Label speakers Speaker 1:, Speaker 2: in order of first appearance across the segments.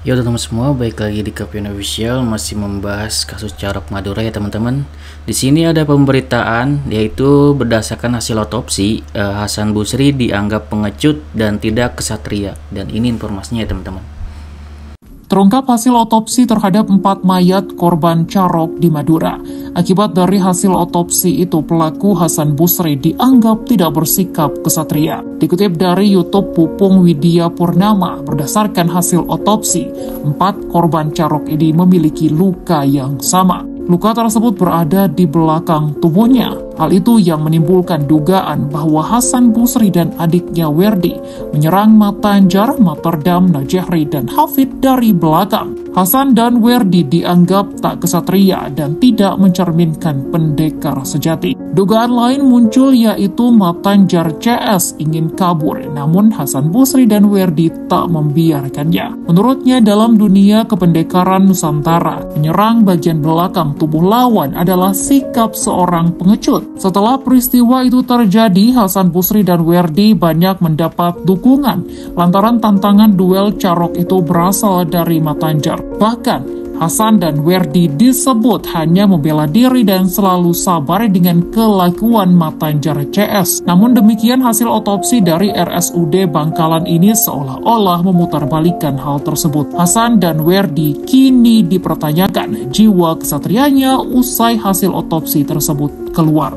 Speaker 1: Yo teman-teman semua, baik lagi di Kapian Official, masih membahas kasus Carok Madura ya teman-teman. Di sini ada pemberitaan, yaitu berdasarkan hasil otopsi, Hasan Busri dianggap pengecut dan tidak kesatria. Dan ini informasinya ya teman-teman.
Speaker 2: Terungkap hasil otopsi terhadap 4 mayat korban Carok di Madura. Akibat dari hasil otopsi itu, pelaku Hasan Busri dianggap tidak bersikap kesatria. Dikutip dari YouTube Pupung Widya Purnama, berdasarkan hasil otopsi, 4 korban Carok ini memiliki luka yang sama. Luka tersebut berada di belakang tubuhnya. Hal itu yang menimbulkan dugaan bahwa Hasan Busri dan adiknya Werdi menyerang Matanjar, Materdam, Najehri, dan Hafid dari belakang. Hasan dan Werdi dianggap tak kesatria dan tidak mencerminkan pendekar sejati. Dugaan lain muncul, yaitu Matanjar CS ingin kabur, namun Hasan Busri dan Werdi tak membiarkannya. Menurutnya, dalam dunia kependekaran Nusantara, menyerang bagian belakang tubuh lawan adalah sikap seorang pengecut. Setelah peristiwa itu terjadi, Hasan Busri dan Werdi banyak mendapat dukungan lantaran tantangan duel Carok itu berasal dari Matanjar. Bahkan, Hasan dan Werdi disebut hanya membela diri dan selalu sabar dengan kelakuan Matanjar CS. Namun demikian, hasil otopsi dari RSUD Bangkalan ini seolah-olah memutarbalikkan hal tersebut. Hasan dan Werdi kini dipertanyakan jiwa kesatrianya usai hasil otopsi tersebut keluar.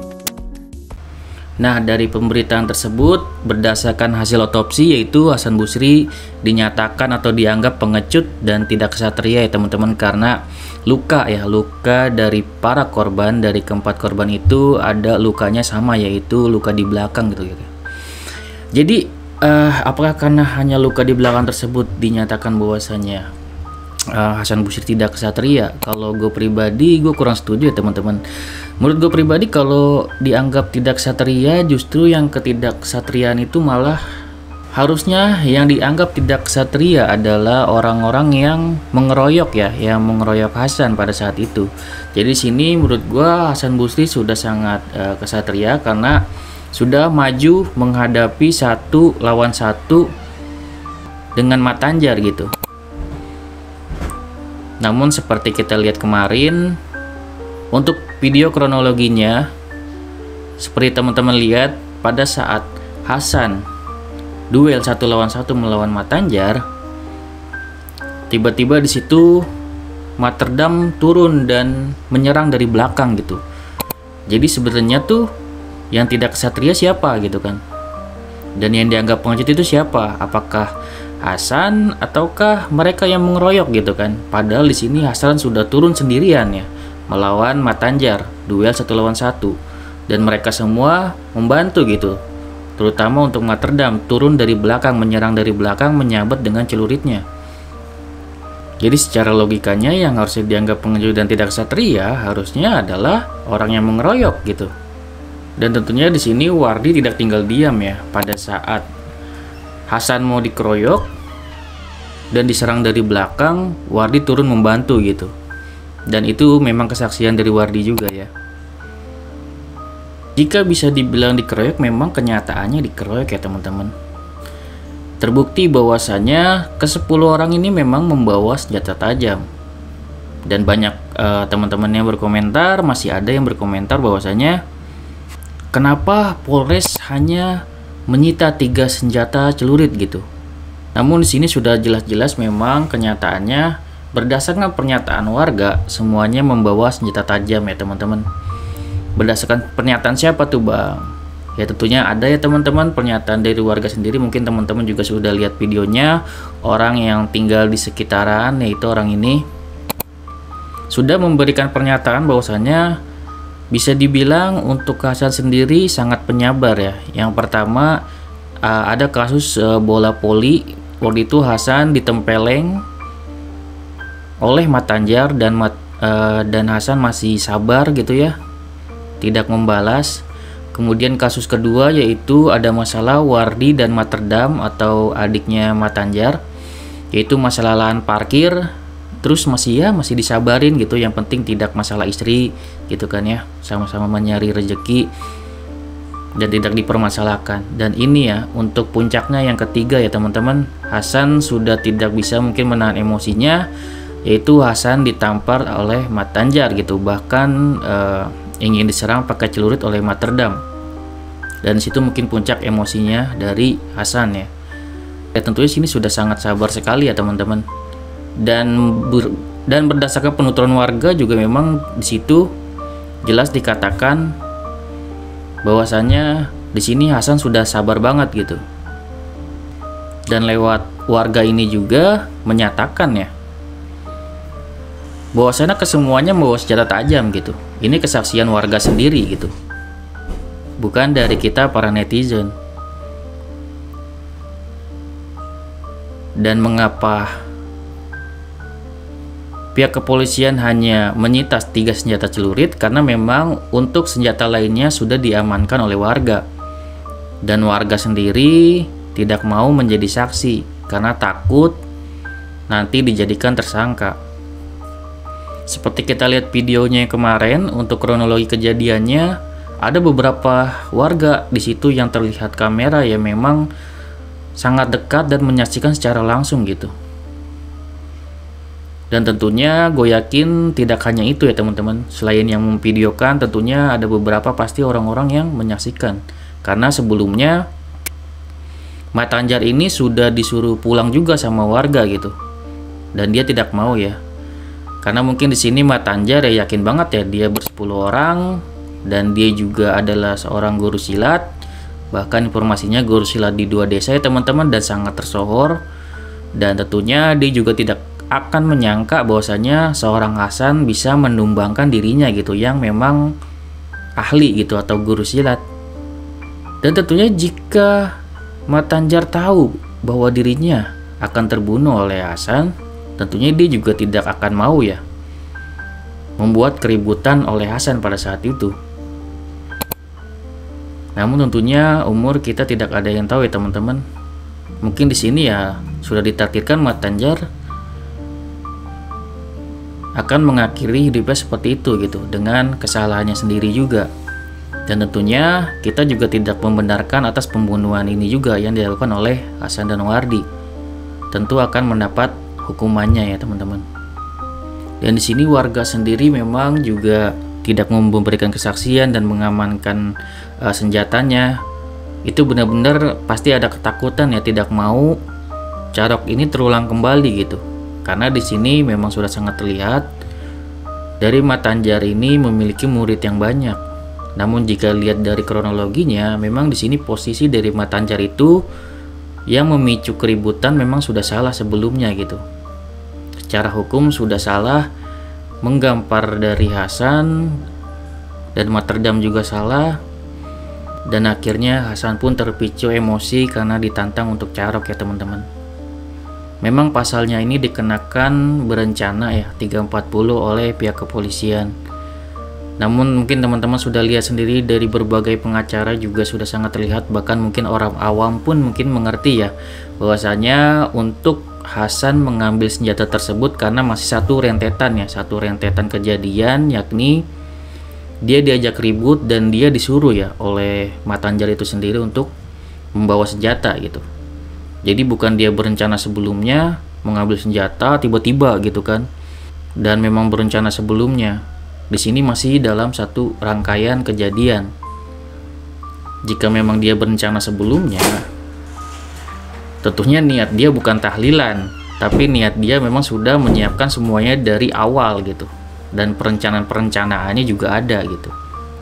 Speaker 1: Nah, dari pemberitaan tersebut, berdasarkan hasil otopsi, yaitu Hasan Busri dinyatakan atau dianggap pengecut dan tidak kesatria ya teman-teman, karena luka dari para korban, dari keempat korban itu ada lukanya sama, yaitu luka di belakang gitu. Jadi apakah karena hanya luka di belakang tersebut dinyatakan bahwasanya Hasan Busri tidak kesatria? Kalau gue pribadi, gue kurang setuju ya teman-teman. Menurut gue pribadi, kalau dianggap tidak kesatria, justru yang ketidaksatriaan itu malah harusnya yang dianggap tidak kesatria adalah orang-orang yang mengeroyok yang mengeroyok Hasan pada saat itu. Jadi sini menurut gue Hasan Busri sudah sangat kesatria karena sudah maju menghadapi 1 lawan 1 dengan Matanjar gitu. Namun seperti kita lihat kemarin, untuk video kronologinya, seperti teman-teman lihat, pada saat Hasan duel 1 lawan 1 melawan Matanjar, tiba-tiba di situ Materdam turun dan menyerang dari belakang gitu. Jadi sebenarnya tuh yang tidak kesatria siapa gitu kan? Dan yang dianggap pengecut itu siapa? Apakah Hasan ataukah mereka yang mengeroyok gitu kan? Padahal di sini Hasan sudah turun sendirian ya melawan Matanjar, duel 1 lawan 1, dan mereka semua membantu gitu. Terutama untuk Materdam turun dari belakang, menyerang dari belakang, menyabet dengan celuritnya. Jadi secara logikanya yang harusnya dianggap pengecut dan tidak kesatria harusnya adalah orang yang mengeroyok gitu. Dan tentunya di sini Wardi tidak tinggal diam ya pada saat Hasan mau dikeroyok dan diserang dari belakang, Wardi turun membantu gitu. Dan itu memang kesaksian dari Wardi juga ya. Jika bisa dibilang dikeroyok, memang kenyataannya dikeroyok ya teman-teman. Terbukti bahwasannya ke-10 orang ini memang membawa senjata tajam. Dan banyak teman-teman yang berkomentar, masih ada yang berkomentar bahwasanya kenapa Polres hanya menyita 3 senjata celurit gitu. Namun di sini sudah jelas-jelas memang kenyataannya berdasarkan pernyataan warga semuanya membawa senjata tajam ya teman-teman. Berdasarkan pernyataan siapa tuh Bang? Ya tentunya ada ya teman-teman, pernyataan dari warga sendiri. Mungkin teman-teman juga sudah lihat videonya. Orang yang tinggal di sekitaran, yaitu orang ini sudah memberikan pernyataan bahwasanya bisa dibilang untuk Hasan sendiri sangat penyabar ya. Yang pertama ada kasus bola voli. Waktu itu Hasan ditempeleng oleh Matanjar dan Hasan masih sabar gitu ya, tidak membalas. Kemudian kasus kedua yaitu ada masalah Wardi dan Materdam atau adiknya Matanjar, yaitu masalah lahan parkir. Terus masih disabarin gitu, yang penting tidak masalah istri gitu kan ya, sama-sama mencari rezeki. dan tidak dipermasalahkan. Dan ini ya untuk puncaknya yang ketiga ya teman-teman, Hasan sudah tidak bisa mungkin menahan emosinya, yaitu Hasan ditampar oleh Mat Tanjar gitu, bahkan ingin diserang pakai celurit oleh Mat Terdam. Dan situ mungkin puncak emosinya dari Hasan ya. Tentunya sini sudah sangat sabar sekali ya teman-teman. Dan berdasarkan penuturan warga juga memang di situ jelas dikatakan bahwasanya di sini Hasan sudah sabar banget gitu. Dan lewat warga ini juga menyatakan ya bahwasanya kesemuanya membawa senjata tajam gitu. Ini kesaksian warga sendiri gitu, bukan dari kita para netizen. Dan mengapa pihak kepolisian hanya menyita 3 senjata celurit? Karena memang untuk senjata lainnya sudah diamankan oleh warga. Dan warga sendiri tidak mau menjadi saksi karena takut nanti dijadikan tersangka. Seperti kita lihat videonya yang kemarin, untuk kronologi kejadiannya ada beberapa warga di situ yang terlihat kamera yang memang sangat dekat dan menyaksikan secara langsung gitu. Dan tentunya gue yakin tidak hanya itu ya teman-teman. Selain yang memvideokan, tentunya ada beberapa pasti orang-orang yang menyaksikan. Karena sebelumnya Mat Tanjar ini sudah disuruh pulang juga sama warga gitu. Dan dia tidak mau ya. Karena mungkin di sini Mat Tanjar ya yakin banget ya dia bersepuluh orang dan dia juga adalah seorang guru silat. Bahkan informasinya guru silat di 2 desa ya teman-teman, dan sangat tersohor. Dan tentunya dia juga tidak akan menyangka bahwasanya seorang Hasan bisa menumbangkan dirinya gitu, yang memang ahli gitu atau guru silat. Dan tentunya jika Mat Tanjar tahu bahwa dirinya akan terbunuh oleh Hasan, tentunya dia juga tidak akan mau ya membuat keributan oleh Hasan pada saat itu. Namun tentunya umur kita tidak ada yang tahu ya teman-teman. Mungkin di sini ya sudah ditakdirkan Mat Tanjar akan mengakhiri hidupnya seperti itu gitu, dengan kesalahannya sendiri juga. Dan tentunya kita juga tidak membenarkan atas pembunuhan ini juga yang dilakukan oleh Hasan dan Wardi. Tentu akan mendapat hukumannya ya teman-teman. Dan di sini warga sendiri memang juga tidak memberikan kesaksian dan mengamankan senjatanya. Itu benar-benar pasti ada ketakutan ya, tidak mau Carok ini terulang kembali gitu. Karena di sini memang sudah sangat terlihat dari Mat Tanjar ini memiliki murid yang banyak. Namun jika lihat dari kronologinya, memang di sini posisi dari Mat Tanjar itu yang memicu keributan memang sudah salah sebelumnya gitu. Secara hukum sudah salah, menggampar dari Hasan dan Mat Terdam juga salah. Dan akhirnya Hasan pun terpicu emosi karena ditantang untuk Carok ya teman-teman. Memang pasalnya ini dikenakan berencana ya 340 oleh pihak kepolisian. Namun mungkin teman-teman sudah lihat sendiri dari berbagai pengacara juga sudah sangat terlihat, bahkan mungkin orang awam pun mungkin mengerti ya bahwasanya untuk Hasan mengambil senjata tersebut karena masih satu rentetan kejadian, yakni dia diajak ribut dan dia disuruh ya oleh Mat Tanjar itu sendiri untuk membawa senjata gitu. Jadi bukan dia berencana sebelumnya mengambil senjata tiba-tiba gitu kan. Dan memang berencana sebelumnya. Di sini masih dalam satu rangkaian kejadian. Jika memang dia berencana sebelumnya, tentunya niat dia bukan tahlilan, tapi niat dia memang sudah menyiapkan semuanya dari awal gitu. Dan perencanaannya juga ada gitu.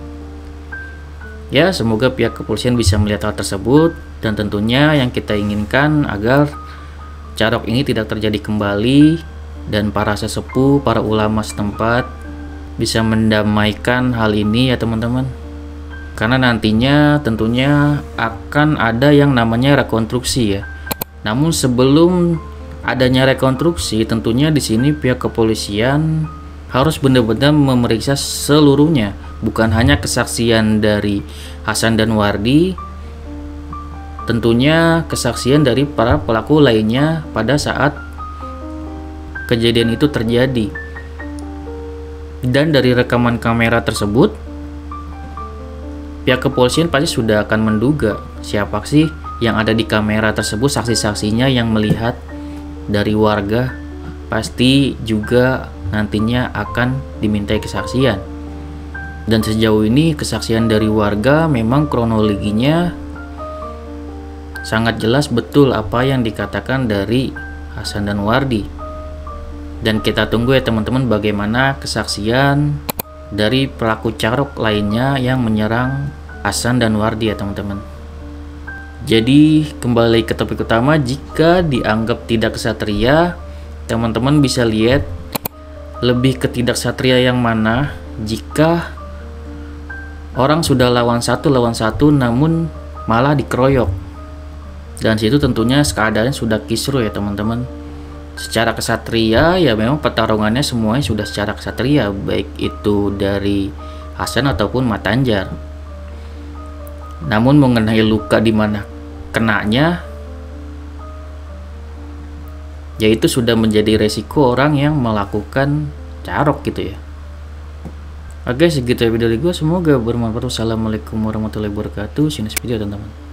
Speaker 1: Ya, semoga pihak kepolisian bisa melihat hal tersebut, dan tentunya yang kita inginkan agar Carok ini tidak terjadi kembali, dan para sesepuh, para ulama setempat bisa mendamaikan hal ini ya teman-teman. Karena nantinya tentunya akan ada yang namanya rekonstruksi ya. Namun sebelum adanya rekonstruksi, tentunya di sini pihak kepolisian harus benar-benar memeriksa seluruhnya, bukan hanya kesaksian dari Hasan dan Wardi, tentunya kesaksian dari para pelaku lainnya pada saat kejadian itu terjadi. Dan dari rekaman kamera tersebut, pihak kepolisian pasti sudah akan menduga siapa sih yang ada di kamera tersebut, saksi-saksinya yang melihat dari warga pasti juga nantinya akan dimintai kesaksian. Dan sejauh ini kesaksian dari warga memang kronologinya sangat jelas betul apa yang dikatakan dari Hasan dan Wardi. Dan kita tunggu ya teman-teman bagaimana kesaksian dari pelaku carok lainnya yang menyerang Hasan dan Wardi ya teman-teman. Jadi kembali ke topik utama, jika dianggap tidak kesatria, teman-teman bisa lihat lebih ke tidak satria yang mana jika orang sudah lawan satu namun malah dikeroyok. Dan situ tentunya keadaannya sudah kisruh ya teman-teman. Secara kesatria ya memang pertarungannya semuanya sudah secara kesatria, baik itu dari Hasan ataupun Mat Anjar. Namun mengenai luka di mana kenanya, yaitu sudah menjadi resiko orang yang melakukan carok gitu ya. Oke, segitu ya video dari gue, semoga bermanfaat. Wassalamualaikum warahmatullahi wabarakatuh. See you next video teman-teman.